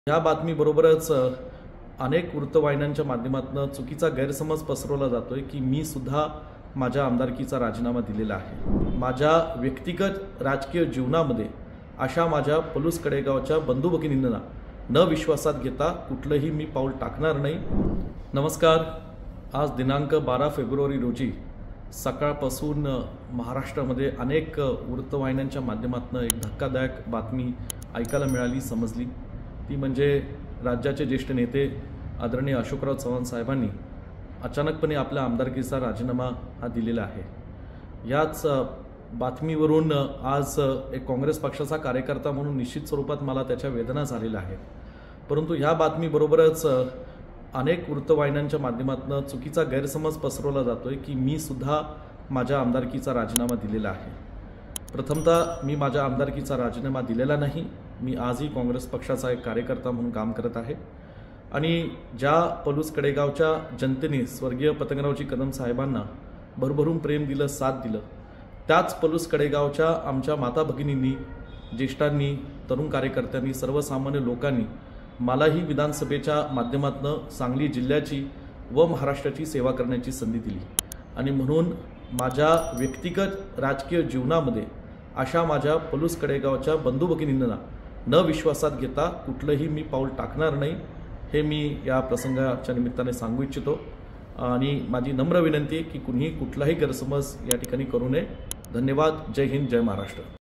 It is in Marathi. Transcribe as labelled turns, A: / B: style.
A: या बातमीबरोबरच अनेक वृत्तवाहिन्यांच्या माध्यमातून चुकीचा गैरसमज पसरवला जातोय की मी सुद्धा माझ्या आमदारकीचा राजीनामा दिलेला आहे। माझ्या व्यक्तिगत राजकीय जीवनामध्ये अशा माझ्या पलूस कडेगावच्या बंधू भगिनींना न विश्वासात घेता कुठलंही मी पाऊल टाकणार नाही। नमस्कार। आज दिनांक 12 फेब्रुवारी रोजी सकाळपासून महाराष्ट्रामध्ये अनेक वृत्तवाहिन्यांच्या माध्यमातून एक धक्कादायक बातमी ऐकायला मिळाली, समजली। ती म्हणजे राज्याचे ज्येष्ठ नेते आदरणीय अशोकराव चव्हाण साहेबांनी अचानकपणे आपल्या आमदारकीचा राजीनामा हा दिलेला आहे। याच बातमीवरून आज एक काँग्रेस पक्षाचा कार्यकर्ता म्हणून निश्चित स्वरूपात मला त्याच्या वेदना झालेल्या आहेत। परंतु ह्या बातमीबरोबरच अनेक वृत्तवाहिन्यांच्या माध्यमातून चुकीचा गैरसमज पसरवला जातोय की मी सुद्धा माझ्या आमदारकीचा राजीनामा दिलेला आहे। प्रथमतः मी माझ्या आमदारकीचा राजीनामा दिलेला नाही। मी आजही काँग्रेस पक्षाचा एक कार्यकर्ता म्हणून काम करत आहे आणि ज्या पलूस कडेगावच्या जनतेने स्वर्गीय पतंगरावजी कदम साहेबांना भरभरून प्रेम दिलं, साथ दिलं, त्याच पलूस कडेगावच्या आमच्या माता भगिनींनी, ज्येष्ठांनी, तरुण कार्यकर्त्यांनी, सर्वसामान्य लोकांनी मलाही विधानसभेच्या माध्यमातून सांगली जिल्ह्याची व महाराष्ट्राची सेवा करण्याची संधी दिली आणि म्हणून माझ्या व्यक्तिगत राजकीय जीवनामध्ये अशा माझ्या पलूस कडेगावच्या बंधू भगिनींना न विश्वासात घेता कुठलंही मी पाऊल टाकणार नाही, हे मी या प्रसंगाच्या निमित्ताने सांगू इच्छितो आणि माझी नम्र विनंती आहे की कुणीही कुठलाही गैरसमज या ठिकाणी करू नये। धन्यवाद। जय हिंद, जय महाराष्ट्र।